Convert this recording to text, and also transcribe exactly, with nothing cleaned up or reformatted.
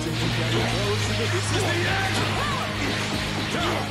Getting getting closer to this is the end!